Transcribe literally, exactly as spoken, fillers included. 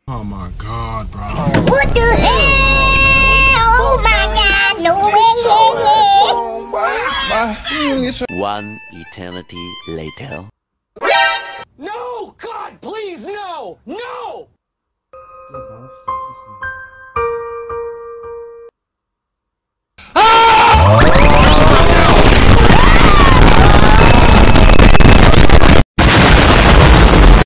Oh my god, bro. What the hell? Oh my god, no way, yeah, yeah. One eternity later.